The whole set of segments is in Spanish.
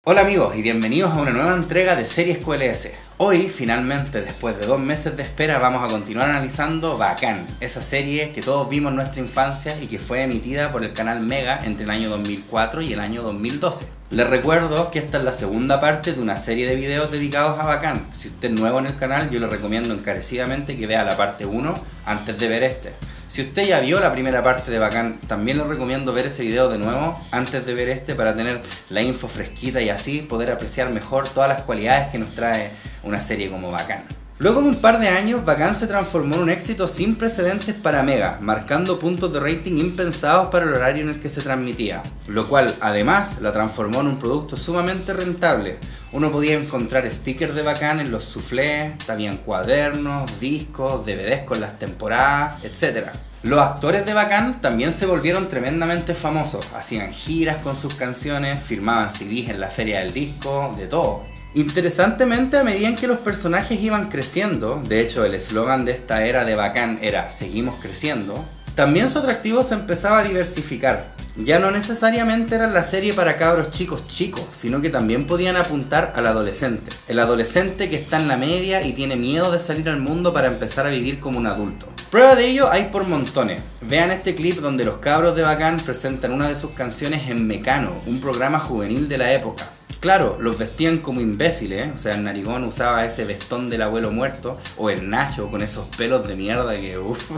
Hola amigos y bienvenidos a una nueva entrega de Series QLS. Hoy, finalmente, después de 2 meses de espera, vamos a continuar analizando Bacán, esa serie que todos vimos en nuestra infancia y que fue emitida por el canal Mega entre el año 2004 y el año 2012. Les recuerdo que esta es la segunda parte de una serie de videos dedicados a Bacán. Si usted es nuevo en el canal, yo le recomiendo encarecidamente que vea la parte 1 antes de ver este. Si usted ya vio la primera parte de Bacán, también le recomiendo ver ese video de nuevo antes de ver este para tener la info fresquita y así poder apreciar mejor todas las cualidades que nos trae una serie como Bacán. Luego de un par de años, Bacán se transformó en un éxito sin precedentes para Mega, marcando puntos de rating impensados para el horario en el que se transmitía, lo cual además la transformó en un producto sumamente rentable. Uno podía encontrar stickers de Bacán en los soufflés, habían cuadernos, discos, DVDs con las temporadas, etc. Los actores de Bacán también se volvieron tremendamente famosos, hacían giras con sus canciones, firmaban CDs en la feria del disco, de todo. Interesantemente, a medida en que los personajes iban creciendo, de hecho el eslogan de esta era de Bacán era "Seguimos creciendo", también su atractivo se empezaba a diversificar. Ya no necesariamente era la serie para cabros chicos, sino que también podían apuntar al adolescente. El adolescente que está en la media y tiene miedo de salir al mundo para empezar a vivir como un adulto. Prueba de ello hay por montones. Vean este clip donde los cabros de Bacán presentan una de sus canciones en Mecano, un programa juvenil de la época. Claro, los vestían como imbéciles, o sea, el narigón usaba ese vestón del abuelo muerto, o el Nacho con esos pelos de mierda que,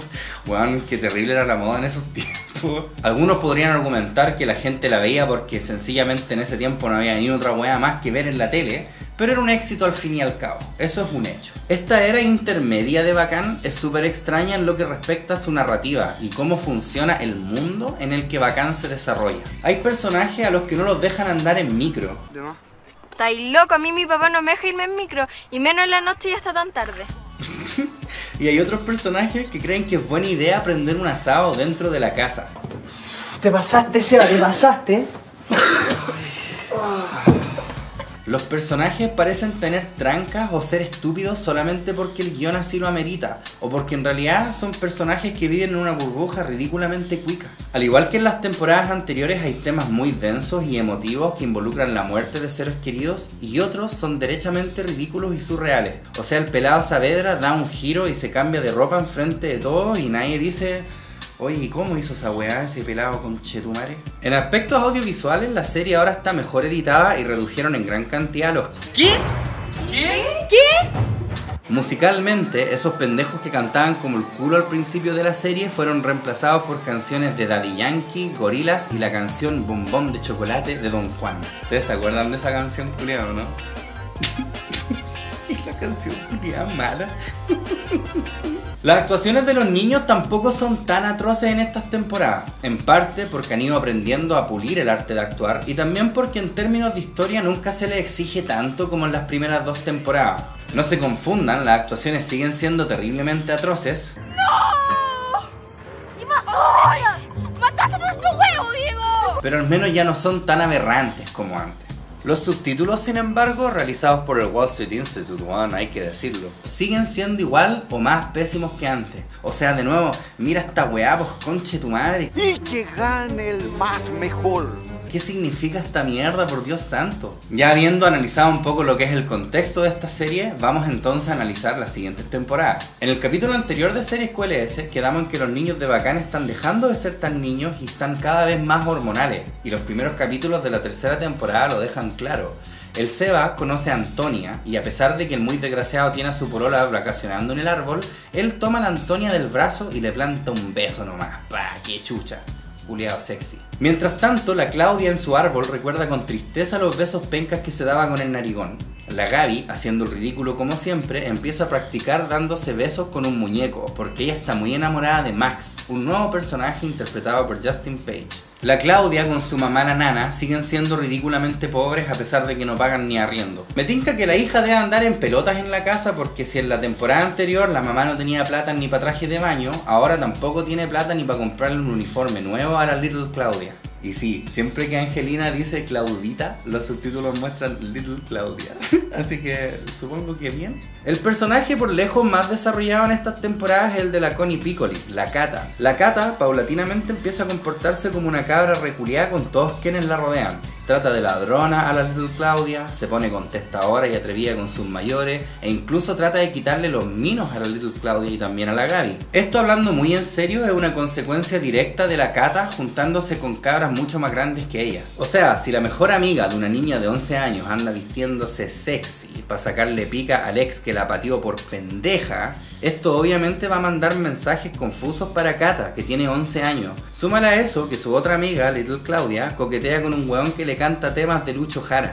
weón, qué terrible era la moda en esos tiempos. Algunos podrían argumentar que la gente la veía porque sencillamente en ese tiempo no había ni otra weá más que ver en la tele, pero era un éxito al fin y al cabo, eso es un hecho. Esta era intermedia de Bacán es súper extraña en lo que respecta a su narrativa y cómo funciona el mundo en el que Bacán se desarrolla. Hay personajes a los que no los dejan andar en micro. Estáis loco, a mí mi papá no me deja irme en micro, y menos en la noche y hasta tan tarde. Y hay otros personajes que creen que es buena idea prender un asado dentro de la casa. Te pasaste, Seba, te pasaste. Los personajes parecen tener trancas o ser estúpidos solamente porque el guión así lo amerita, o porque en realidad son personajes que viven en una burbuja ridículamente cuica. Al igual que en las temporadas anteriores hay temas muy densos y emotivos que involucran la muerte de seres queridos, y otros son derechamente ridículos y surreales. O sea, el pelado Saavedra da un giro y se cambia de ropa enfrente de todos y nadie dice: oye, ¿y cómo hizo esa weá ese pelado con chetumare? En aspectos audiovisuales, la serie ahora está mejor editada y redujeron en gran cantidad los... ¿Qué? Musicalmente, esos pendejos que cantaban como el culo al principio de la serie fueron reemplazados por canciones de Daddy Yankee, Gorillaz y la canción Bombón de Chocolate de Don Juan. ¿Ustedes se acuerdan de esa canción, culiao, no? La canción culiao mala. Las actuaciones de los niños tampoco son tan atroces en estas temporadas, en parte porque han ido aprendiendo a pulir el arte de actuar y también porque en términos de historia nunca se les exige tanto como en las primeras 2 temporadas. No se confundan, las actuaciones siguen siendo terriblemente atroces. ¡No! ¿Qué pasó? ¡Mataste a nuestro huevo, Diego! Pero al menos ya no son tan aberrantes como antes. Los subtítulos, sin embargo, realizados por el Wall Street Institute, bueno, hay que decirlo, siguen siendo igual o más pésimos que antes. O sea, de nuevo, mira esta weá, pues conche tu madre. Y que gane el más mejor. ¿Qué significa esta mierda, por Dios santo? Ya habiendo analizado un poco lo que es el contexto de esta serie, vamos entonces a analizar las siguientes temporadas. En el capítulo anterior de Series QLS quedamos en que los niños de Bacán están dejando de ser tan niños y están cada vez más hormonales, y los primeros capítulos de la tercera temporada lo dejan claro. El Seba conoce a Antonia y a pesar de que el muy desgraciado tiene a su polola vacacionando en el árbol, él toma a la Antonia del brazo y le planta un beso nomás. ¡Pah, qué chucha! Culeado sexy. Mientras tanto, la Claudia en su árbol recuerda con tristeza los besos pencas que se daba con el narigón. La Gaby, haciendo el ridículo como siempre, empieza a practicar dándose besos con un muñeco, porque ella está muy enamorada de Max, un nuevo personaje interpretado por Justin Page. La Claudia con su mamá la Nana siguen siendo ridículamente pobres a pesar de que no pagan ni arriendo. Me tinca que la hija debe andar en pelotas en la casa porque si en la temporada anterior la mamá no tenía plata ni para traje de baño, ahora tampoco tiene plata ni para comprarle un uniforme nuevo a la Little Claudia. Y sí, siempre que Angelina dice Claudita, los subtítulos muestran Little Claudia. Así que supongo que bien. El personaje por lejos más desarrollado en estas temporadas es el de la Connie Piccoli, la Cata. La Cata paulatinamente empieza a comportarse como una cabra reculeada con todos quienes la rodean. trata de ladrona a la Little Claudia, se pone contestadora y atrevida con sus mayores, e incluso trata de quitarle los minos a la Little Claudia y también a la Gaby. Esto, hablando muy en serio, es una consecuencia directa de la Cata juntándose con cabras mucho más grandes que ella. O sea, si la mejor amiga de una niña de 11 años anda vistiéndose sexy para sacarle pica al ex que la pateó por pendeja, esto obviamente va a mandar mensajes confusos para Cata, que tiene 11 años. Súmale a eso que su otra amiga, Little Claudia, coquetea con un weón que le canta temas de Lucho Jara.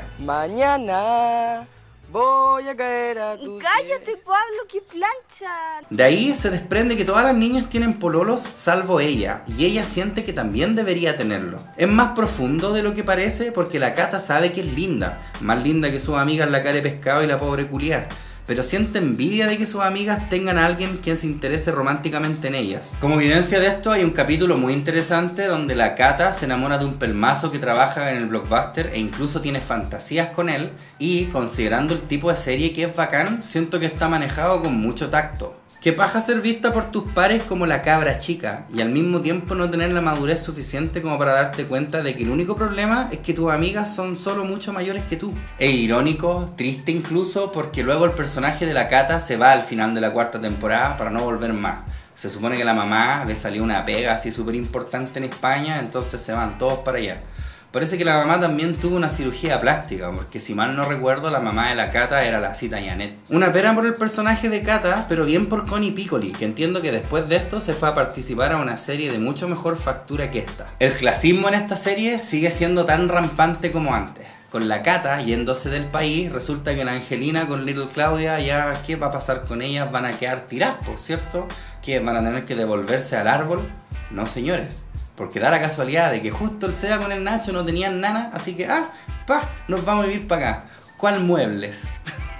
Mañana voy a caer a tu... Cállate, Pablo, qué plancha. De ahí se desprende que todas las niñas tienen pololos salvo ella, y ella siente que también debería tenerlo. Es más profundo de lo que parece porque la Cata sabe que es linda, más linda que sus amigas la cara de pescado y la pobre culiá, pero siente envidia de que sus amigas tengan a alguien quien se interese románticamente en ellas. Como evidencia de esto hay un capítulo muy interesante donde la Cata se enamora de un pelmazo que trabaja en el Blockbuster e incluso tiene fantasías con él, y considerando el tipo de serie que es bacán, siento que está manejado con mucho tacto. Que paja ser vista por tus pares como la cabra chica y al mismo tiempo no tener la madurez suficiente como para darte cuenta de que el único problema es que tus amigas son solo mucho mayores que tú. Es irónico, triste incluso, porque luego el personaje de la Cata se va al final de la 4ª temporada para no volver más. Se supone que a la mamá le salió una pega así súper importante en España, entonces se van todos para allá. Parece que la mamá también tuvo una cirugía plástica, porque si mal no recuerdo, la mamá de la Cata era la Cita Janet. Una pena por el personaje de Cata, pero bien por Connie Piccoli, que entiendo que después de esto se fue a participar a una serie de mucho mejor factura que esta. El clasismo en esta serie sigue siendo tan rampante como antes. Con la Cata yéndose del país, resulta que la Angelina con Little Claudia, ya, ¿qué va a pasar con ellas? Van a quedar tiradas, ¿cierto? ¿Que van a tener que devolverse al árbol? No, señores. Porque da la casualidad de que justo el Seba con el Nacho no tenían nana, así que, nos vamos a vivir para acá. ¿Cuál muebles?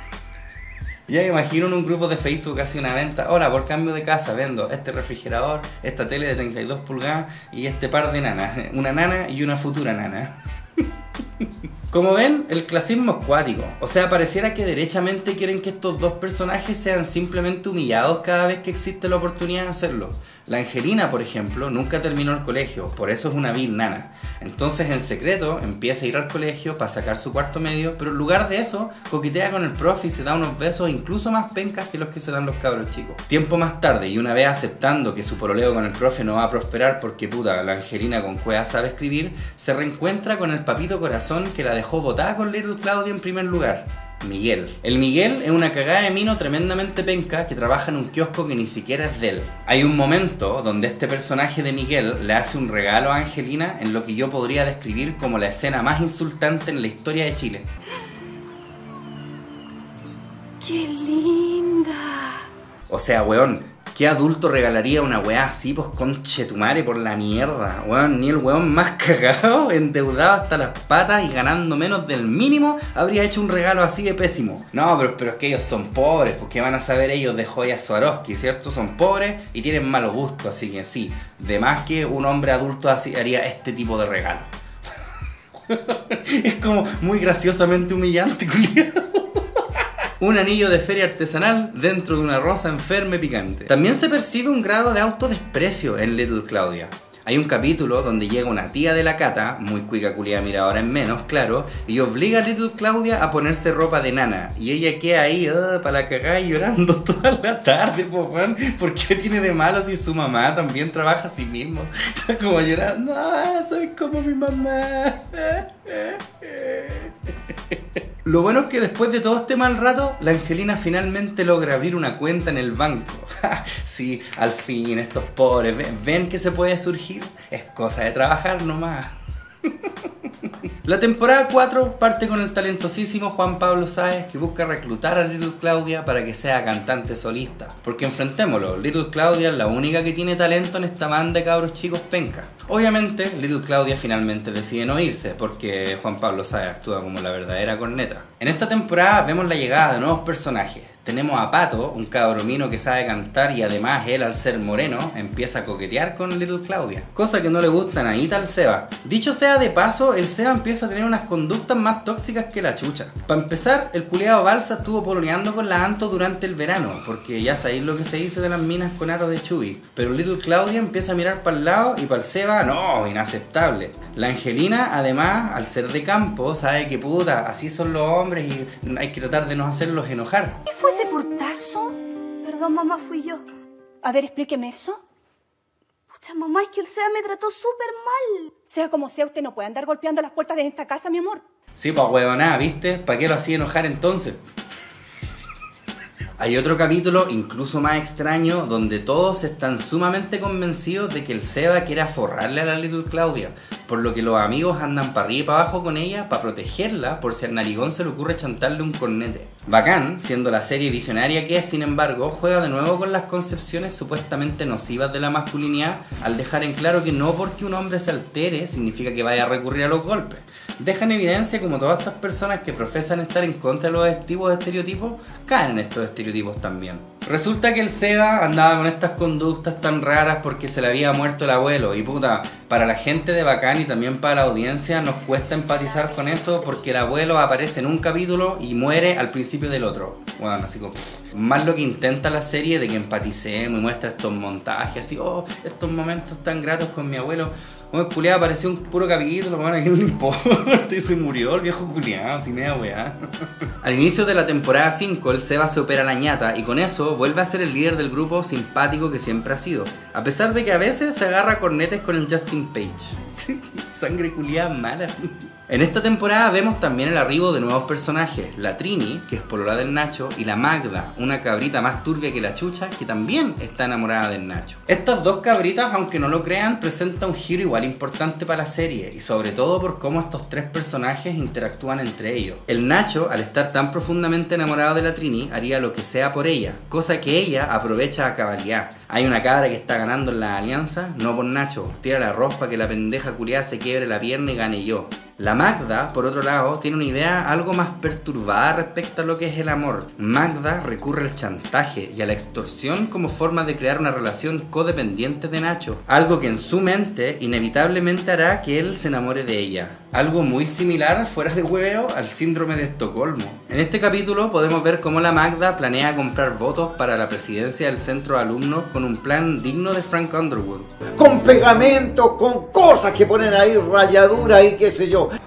Ya me imagino en un grupo de Facebook hace una venta. Hola, por cambio de casa vendo este refrigerador, esta tele de 32 pulgadas y este par de nanas. Una nana y una futura nana. Como ven, el clasismo es cuático. O sea, pareciera que derechamente quieren que estos dos personajes sean simplemente humillados cada vez que existe la oportunidad de hacerlo. La Angelina, por ejemplo, nunca terminó el colegio, por eso es una vil nana. Entonces, en secreto, empieza a ir al colegio para sacar su cuarto medio, pero en lugar de eso, coquetea con el profe y se da unos besos incluso más pencas que los que se dan los cabros chicos. Tiempo más tarde, y una vez aceptando que su pololeo con el profe no va a prosperar porque puta, la Angelina con cueva sabe escribir, se reencuentra con el papito corazón que la dejó botada con Little Claudia en primer lugar. Miguel. El Miguel es una cagada de mino tremendamente penca que trabaja en un kiosco que ni siquiera es de él. Hay un momento donde este personaje de Miguel le hace un regalo a Angelina en lo que yo podría describir como la escena más insultante en la historia de Chile. ¡Qué linda! O sea, weón, ¿qué adulto regalaría una weá así? Pues conchetumare por la mierda, weón. Ni el weón más cagado, endeudado hasta las patas y ganando menos del mínimo, habría hecho un regalo así de pésimo. No, pero es que ellos son pobres, porque van a saber ellos de joyas Swarovski, ¿cierto? Son pobres y tienen malo gusto, así que sí, de más que un hombre adulto así haría este tipo de regalo. Es como muy graciosamente humillante, culiao. Un anillo de feria artesanal dentro de una rosa enferma y picante. También se percibe un grado de autodesprecio en Little Claudia. Hay un capítulo donde llega una tía de la Cata, muy cuica culia mira ahora en menos, claro, y obliga a Little Claudia a ponerse ropa de nana. Y ella queda ahí, para la cagada y llorando toda la tarde, po, man. ¿Por qué tiene de malo si su mamá también trabaja a sí mismo? Está como llorando, soy como mi mamá. Lo bueno es que después de todo este mal rato, la Angelina finalmente logra abrir una cuenta en el banco. Sí, al fin, estos pobres, ¿ven que se puede surgir? Es cosa de trabajar nomás. La temporada 4 parte con el talentosísimo Juan Pablo Sáez, que busca reclutar a Little Claudia para que sea cantante solista. Porque enfrentémoslo, Little Claudia es la única que tiene talento en esta banda de cabros chicos penca. Obviamente, Little Claudia finalmente decide no irse, porque Juan Pablo Sáez actúa como la verdadera corneta. En esta temporada vemos la llegada de nuevos personajes. Tenemos a Pato, un cabromino que sabe cantar y además él, al ser moreno, empieza a coquetear con Little Claudia, cosa que no le gusta nadita al Seba. Dicho sea de paso, el Seba empieza a tener unas conductas más tóxicas que la chucha. Para empezar, el culiado Balsa estuvo pololeando con la Anto durante el verano, porque ya sabéis lo que se dice de las minas con aro de Chubby. Pero Little Claudia empieza a mirar para el lado y para el Seba, no, inaceptable. La Angelina, además, al ser de campo, sabe que puta, así son los hombres y hay que tratar de no hacerlos enojar. ¿Qué fue ese portazo? Perdón, mamá, fui yo. A ver, explíqueme eso. Pucha, mamá, es que el Seba me trató súper mal. Sea como sea, usted no puede andar golpeando las puertas de esta casa, mi amor. Sí, pues huevonada, ¿viste? ¿Para qué lo hacía enojar entonces? Hay otro capítulo incluso más extraño donde todos están sumamente convencidos de que el Seba quiere forrarle a la Little Claudia, por lo que los amigos andan para arriba y para abajo con ella para protegerla por si al narigón se le ocurre chantarle un cornete. Bacán, siendo la serie visionaria que es, sin embargo, juega de nuevo con las concepciones supuestamente nocivas de la masculinidad al dejar en claro que no porque un hombre se altere significa que vaya a recurrir a los golpes. Deja en evidencia como todas estas personas que profesan estar en contra de los estereotipos caen en estos estereotipos también. Resulta que el Seba andaba con estas conductas tan raras porque se le había muerto el abuelo y puta, para la gente de Bacán y también para la audiencia nos cuesta empatizar con eso porque el abuelo aparece en un capítulo y muere al principio del otro. Bueno, así como más lo que intenta la serie de que empaticemos y muestra estos montajes así, oh, estos momentos tan gratos con mi abuelo. Bueno, el culiado apareció un puro capítulo, bueno, ¿a quién le importa? Y se murió el viejo culiado, sin media weá. Al inicio de la temporada 5, el Seba se opera la ñata y con eso vuelve a ser el líder del grupo simpático que siempre ha sido. A pesar de que a veces se agarra a cornetes con el Justin Page. Sangre culiada mala. En esta temporada vemos también el arribo de nuevos personajes, la Trini, que es polola del Nacho, y la Magda, una cabrita más turbia que la chucha, que también está enamorada del Nacho. Estas dos cabritas, aunque no lo crean, presentan un giro igual importante para la serie, y sobre todo por cómo estos tres personajes interactúan entre ellos. El Nacho, al estar tan profundamente enamorado de la Trini, haría lo que sea por ella, cosa que ella aprovecha a cabalidad. Hay una cabra que está ganando en la alianza, no por Nacho, tira la arroz para que la pendeja culiada se quiebre la pierna y gane yo. La Magda, por otro lado, tiene una idea algo más perturbada respecto a lo que es el amor. Magda recurre al chantaje y a la extorsión como forma de crear una relación codependiente de Nacho, algo que en su mente inevitablemente hará que él se enamore de ella. Algo muy similar, fuera de hueveo, al síndrome de Estocolmo. En este capítulo podemos ver cómo la Magda planea comprar votos para la presidencia del centro de alumnos con un plan digno de Frank Underwood. Con pegamento, con cosas que ponen ahí, rayadura y qué sé yo.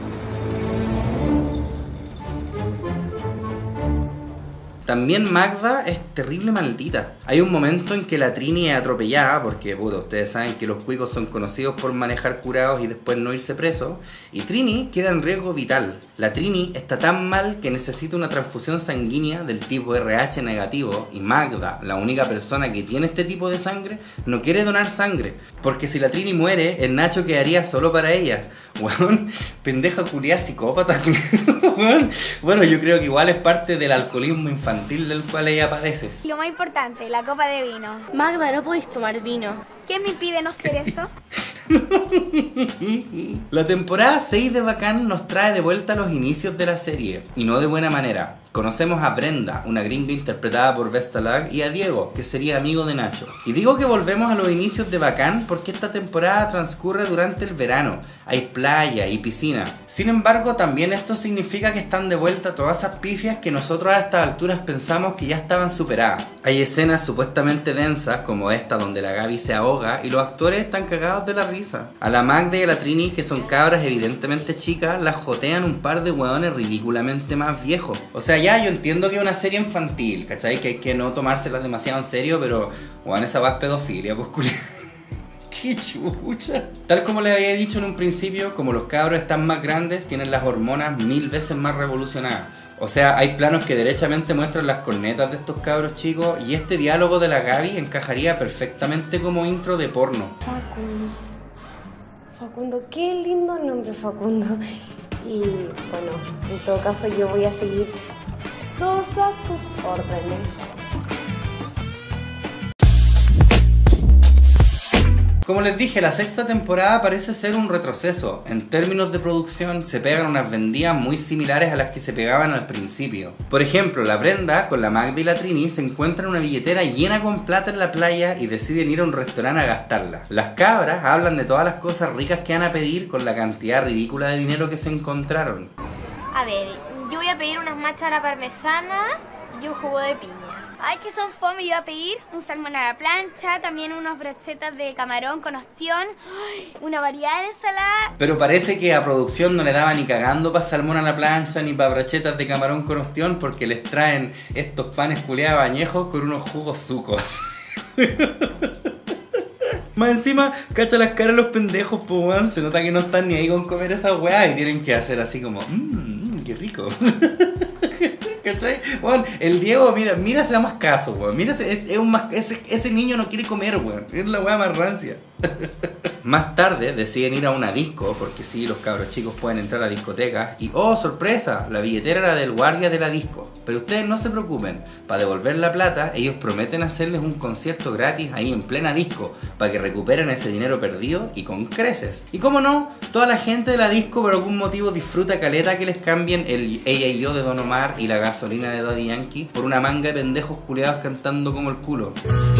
También Magda es terrible maldita. Hay un momento en que la Trini es atropellada, porque puta, ustedes saben que los cuicos son conocidos por manejar curados y después no irse presos, y Trini queda en riesgo vital. La Trini está tan mal que necesita una transfusión sanguínea del tipo RH negativo, y Magda, la única persona que tiene este tipo de sangre, no quiere donar sangre, porque si la Trini muere, el Nacho quedaría solo para ella. Weón, pendeja culiada psicópata. Bueno, yo creo que igual es parte del alcoholismo infantil del cual ella padece. Lo más importante, la copa de vino. Magda, no podéis tomar vino. ¿Qué me impide no hacer eso? La temporada 6 de Bacán nos trae de vuelta a los inicios de la serie, y no de buena manera. Conocemos a Brenda, una gringa interpretada por Vesta Lag, y a Diego, que sería amigo de Nacho. Y digo que volvemos a los inicios de Bacán porque esta temporada transcurre durante el verano. Hay playa y piscina. Sin embargo, también esto significa que están de vuelta todas esas pifias que nosotros a estas alturas pensamos que ya estaban superadas. Hay escenas supuestamente densas, como esta donde la Gaby se ahoga y los actores están cagados de la risa. A la Magda y a la Trini, que son cabras evidentemente chicas, las jotean un par de hueones ridículamente más viejos. O sea, ya yo entiendo que es una serie infantil, ¿cachai? Que hay que no tomárselas demasiado en serio, pero hueón, esa va es pedofilia, pues culiao. ¡Qué chucha! Tal como les había dicho en un principio, como los cabros están más grandes, tienen las hormonas 1000 veces más revolucionadas. O sea, hay planos que derechamente muestran las cornetas de estos cabros chicos y este diálogo de la Gaby encajaría perfectamente como intro de porno. Facundo, qué lindo nombre, Facundo. Y bueno, en todo caso yo voy a seguir todas tus órdenes. Como les dije, la sexta temporada parece ser un retroceso. En términos de producción, se pegan unas vendidas muy similares a las que se pegaban al principio. Por ejemplo, la Brenda con la Magda y la Trini se encuentran una billetera llena con plata en la playa y deciden ir a un restaurante a gastarla. Las cabras hablan de todas las cosas ricas que van a pedir con la cantidad ridícula de dinero que se encontraron. A ver, yo voy a pedir unas machas a la parmesana y un jugo de piña. Ay, que son fome, yo voy a pedir un salmón a la plancha, también unas brochetas de camarón con ostión, una variedad de ensalada. Pero parece que a producción no le daba ni cagando para salmón a la plancha ni para brochetas de camarón con ostión, porque les traen estos panes culeados añejos con unos jugos sucos. Más encima, cacha las caras de los pendejos, pues weón, se nota que no están ni ahí con comer esa weá y tienen que hacer así como, qué rico. ¿Cachai? Bueno, el Diego, mira, se da más caso, weón. Mira, ese niño no quiere comer, weón. Es la weá más rancia. Más tarde deciden ir a una disco, porque sí, los cabros chicos pueden entrar a discotecas. Y ¡oh, sorpresa! La billetera era del guardia de la disco. Pero ustedes no se preocupen, para devolver la plata, ellos prometen hacerles un concierto gratis ahí en plena disco, para que recuperen ese dinero perdido y con creces. Y como no, toda la gente de la disco por algún motivo disfruta caleta que les cambien el Ella y Yo de Don Omar y la gasolina de Daddy Yankee por una manga de pendejos culeados cantando como el culo.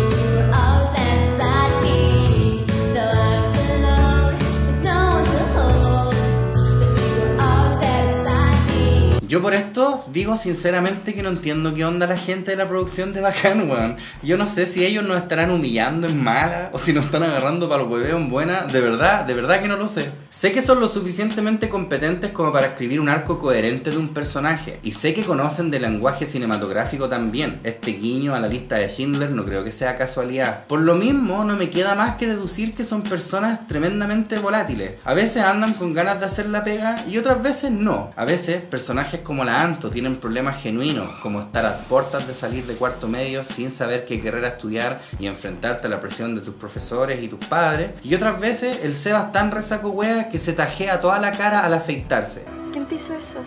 Yo por esto digo sinceramente que no entiendo qué onda la gente de la producción de Bacán, weón. Yo no sé si ellos nos estarán humillando en mala o si nos están agarrando para los hueveos en buena. De verdad que no lo sé. Sé que son lo suficientemente competentes como para escribir un arco coherente de un personaje. Y sé que conocen de lenguaje cinematográfico también. Este guiño a la lista de Schindler no creo que sea casualidad. Por lo mismo, no me queda más que deducir que son personas tremendamente volátiles. A veces andan con ganas de hacer la pega y otras veces no. A veces personajes como la Anto tienen problemas genuinos, como estar a puertas de salir de cuarto medio sin saber qué carrera estudiar y enfrentarte a la presión de tus profesores y tus padres. Y otras veces el Seba es tan resaco wea que se tajea toda la cara al afeitarse. ¿Quién te hizo eso?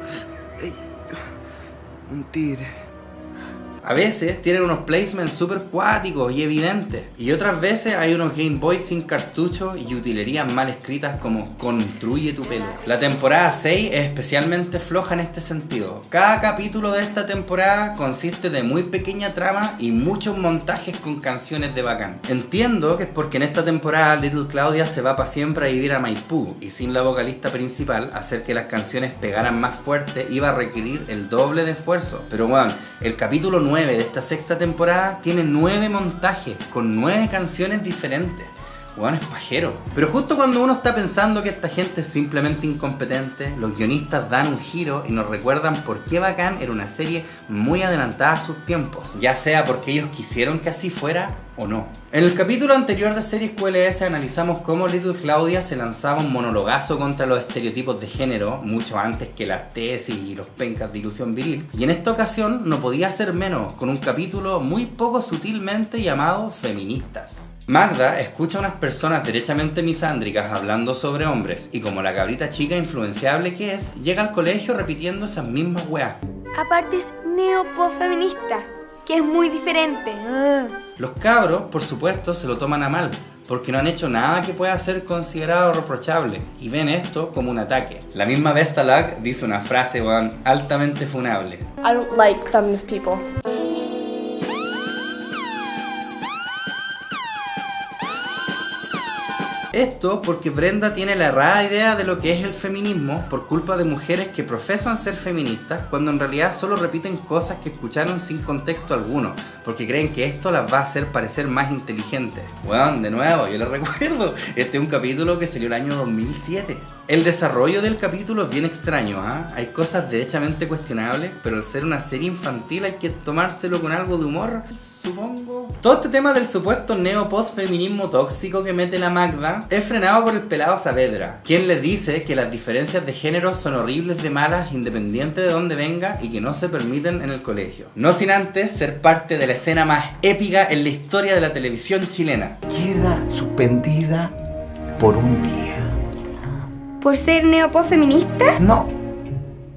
Un tigre. A veces tienen unos placements súper cuáticos y evidentes. Y otras veces hay unos Game Boy sin cartuchos y utilerías mal escritas como construye tu pelo. La temporada 6 es especialmente floja en este sentido. Cada capítulo de esta temporada consiste de muy pequeña trama y muchos montajes con canciones de Bacán. Entiendo que es porque en esta temporada Little Claudia se va para siempre a vivir a Maipú y sin la vocalista principal, hacer que las canciones pegaran más fuerte iba a requerir el doble de esfuerzo. Pero bueno, el capítulo 9 de esta sexta temporada tiene 9 montajes con 9 canciones diferentes. Bueno, es pajero. Pero justo cuando uno está pensando que esta gente es simplemente incompetente, los guionistas dan un giro y nos recuerdan por qué Bacán era una serie muy adelantada a sus tiempos, ya sea porque ellos quisieron que así fuera o no. En el capítulo anterior de Series QLS analizamos cómo Little Claudia se lanzaba un monologazo contra los estereotipos de género mucho antes que las tesis y los pencas de ilusión viril, y en esta ocasión no podía ser menos con un capítulo muy poco sutilmente llamado Feministas. Magda escucha a unas personas derechamente misándricas hablando sobre hombres y como la cabrita chica influenciable que es, llega al colegio repitiendo esas mismas weas. Aparte es neopofeminista, que es muy diferente. Los cabros, por supuesto, se lo toman a mal, porque no han hecho nada que pueda ser considerado reprochable y ven esto como un ataque. La misma Vestalag dice una frase altamente funable. I don't like feminist people. Esto porque Brenda tiene la errada idea de lo que es el feminismo por culpa de mujeres que profesan ser feministas cuando en realidad solo repiten cosas que escucharon sin contexto alguno porque creen que esto las va a hacer parecer más inteligentes. Bueno, de nuevo, yo les recuerdo, este es un capítulo que salió el año 2007. El desarrollo del capítulo es bien extraño, ¿eh? Hay cosas derechamente cuestionables, pero al ser una serie infantil hay que tomárselo con algo de humor, supongo. Todo este tema del supuesto neo-post-feminismo tóxico que mete la Magda es frenado por el pelado Saavedra, quien les dice que las diferencias de género son horribles de malas independiente de dónde venga y que no se permiten en el colegio. No sin antes ser parte de la escena más épica en la historia de la televisión chilena. Queda suspendida por un día. ¿Por ser neopofeminista? No,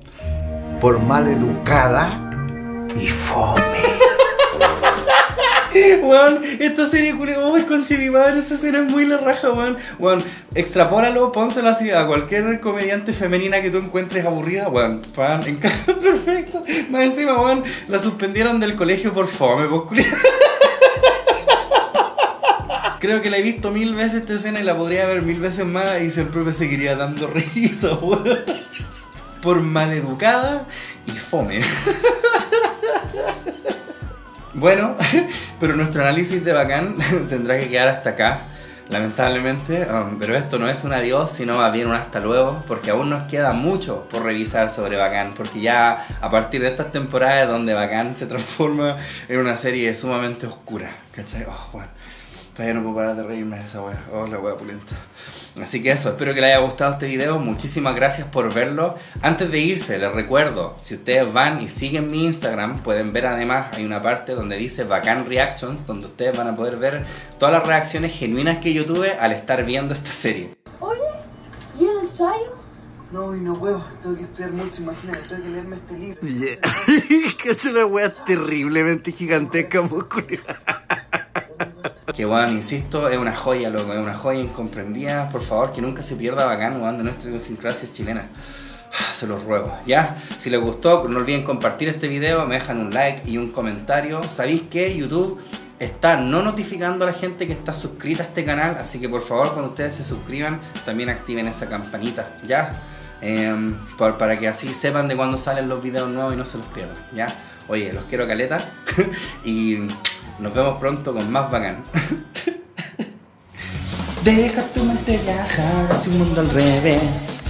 por maleducada y fome. Weón, esta serie, uy, conche mi madre, esa escena es muy la raja, weón. Weón, extrapólalo, pónselo así a cualquier comediante femenina que tú encuentres aburrida, weón. Encaja perfecto. Más encima, weón, la suspendieron del colegio por fome, por culiao. Creo que la he visto 1000 veces esta escena y la podría ver 1000 veces más y siempre me seguiría dando risa, weón. Por maleducada y fome. Bueno, pero nuestro análisis de Bacán tendrá que quedar hasta acá, lamentablemente. Pero esto no es un adiós, sino más bien un hasta luego, porque aún nos queda mucho por revisar sobre Bacán, porque ya a partir de estas temporadas donde Bacán se transforma en una serie sumamente oscura, ¿cachai? Oh, bueno. Todavía no puedo parar de reírme de esa wea. Oh, la wea pulenta. Así que eso, espero que les haya gustado este video. Muchísimas gracias por verlo. Antes de irse, les recuerdo, si ustedes van y siguen mi Instagram, pueden ver además, hay una parte donde dice Bacán Reactions, donde ustedes van a poder ver todas las reacciones genuinas que yo tuve al estar viendo esta serie. Oye, ¿y el ensayo? No, y no puedo, tengo que estudiar mucho, imagínate, tengo que leerme este libro. Yeah. Cacho, una wea terriblemente gigantesca, muscular. Que bueno, insisto, es una joya, loco, es una joya incomprendida. Por favor, que nunca se pierda Bacán, weón, de nuestra idiosincrasia chilena. Se los ruego, ¿ya? Si les gustó, no olviden compartir este video, me dejan un like y un comentario. ¿Sabéis que YouTube está no notificando a la gente que está suscrita a este canal? Así que por favor, cuando ustedes se suscriban, también activen esa campanita, ¿ya? Para que así sepan de cuándo salen los videos nuevos y no se los pierdan, ¿ya? Oye, los quiero caleta y nos vemos pronto con más Bacán. Deja tu mente viajar hacia un mundo al revés.